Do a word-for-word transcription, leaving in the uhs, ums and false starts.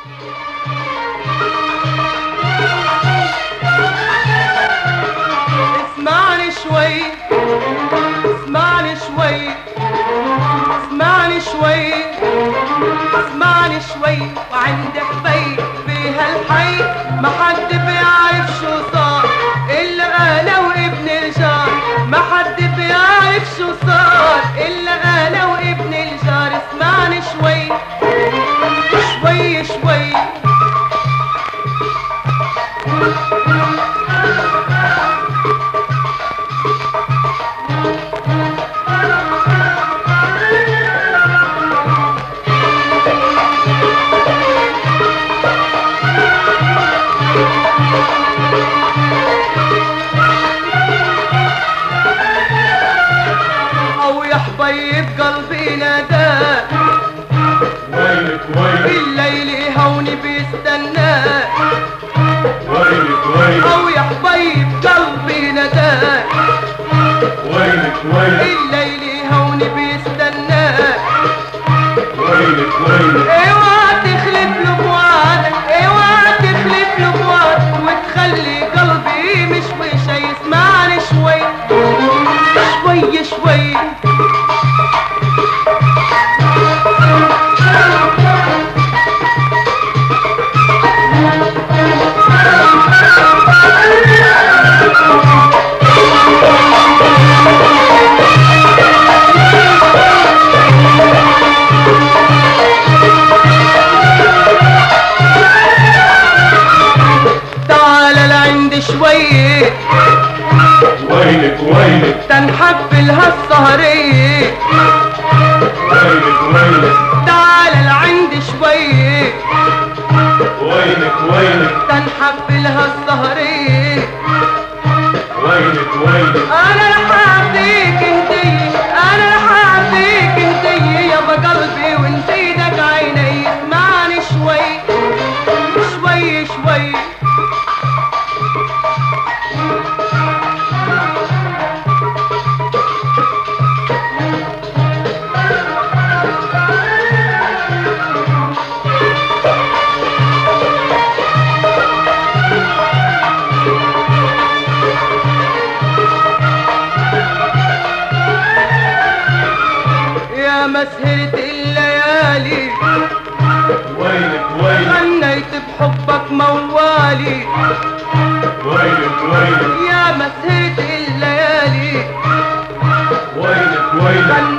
اسمعني شوي اسمعني شوي اسمعني شوي اسمعني شوي وعندي حبي بهالحي ما حد بيعرف شو صار الا انا وابن الجار. ما حد بيعرف شو صار الا انا وابن الجار. اسمعني شوي شوي شوي طيب قلبي نادى ويلك ويلك الليل هوني بيستنى ويلك ويلك او يا حبيب قلبي نادى ويلك ويلك الليل هوني بيستنى ويلك ويلك اوعى تخلف له بوعدك اوعى تخلف له بوعدك وتخلي قلبي مش وش يسمعني شوي شوي شوي شوي ويلك ويلك تنحفل هالسهرية ويلك ويلك تعال لعندي شوي ويلك ويلك تنحفل هالسهرية ويلك ويلك انا رح اعطيك انتي انا رح اعطيك انتي يا قلبي وانت ايدك عيني. اسمعني شوي شوي شوي ما سهرت الليالي ويلك ويلك غنيت بحبك موالي ويلك ويلك يا ما سهرت الليالي ويلك ويلك